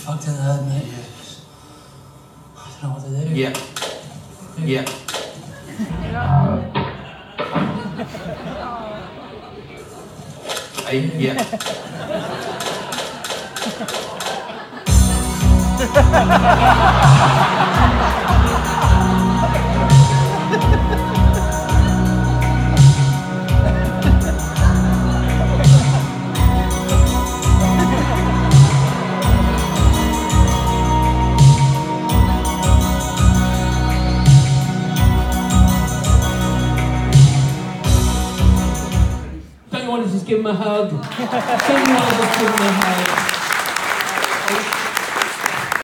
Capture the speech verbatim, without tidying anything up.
fucked in the head, mate. Yeah. I don't know what to do. Yeah. Yeah. Hey, yeah. Don't you want to just give him a hug? Don't you want to just give him a hug?